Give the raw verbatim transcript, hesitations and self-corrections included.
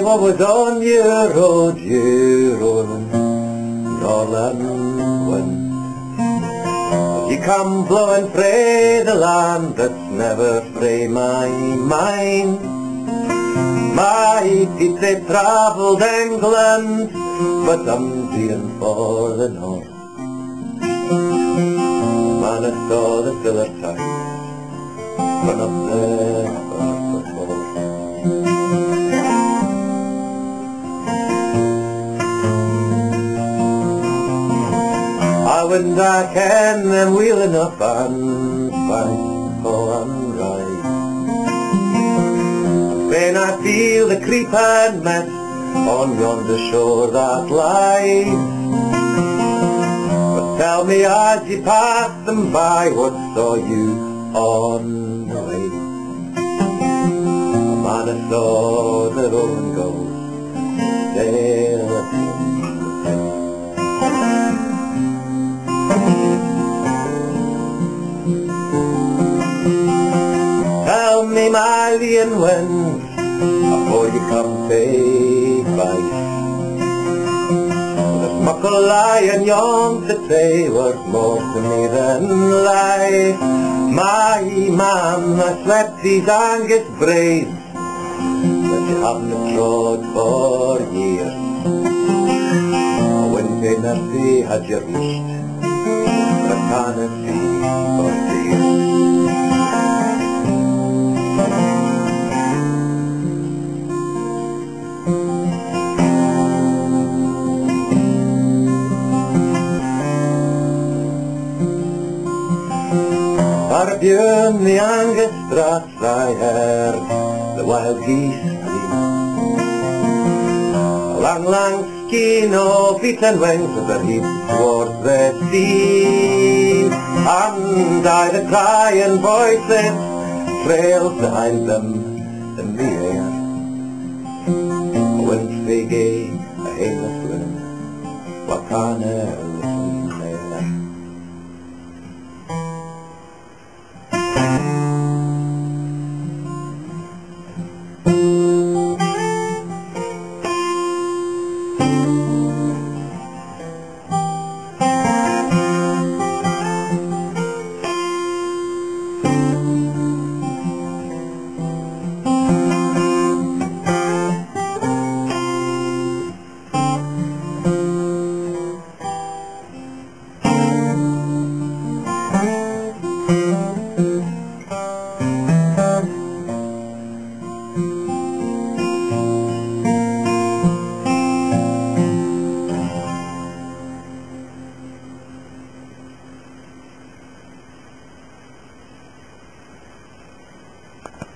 what was on your road, you roarin' Norland Wind. You come blowing frae the land that's never frae my mind. My feet they travelled England, but I'm deein for the north. Man, I saw the siller tides run up the Firth before. I wouldn't I ken them weel enough and fine for and right. When I feel the creepin mist on yonder shore that lies, but tell me as you pass them by, what saw you on the way? A man I saw the rovin gulls sail at him. Tell me, my lyin wind, afore you come to Fife, there's muckle lyin yont that say worth more to me than life. My man, I slept these Angus braids that you haven't trod for years. When they mercy had you reached, but I can't see for tears. Far beyond the Angus straths I heard the wild geese scream. A lang, lang skein of beaten wings as they heaped towards the sea. And I the crying voices trailed behind them in the air. A wind frae a hameless woman, what can I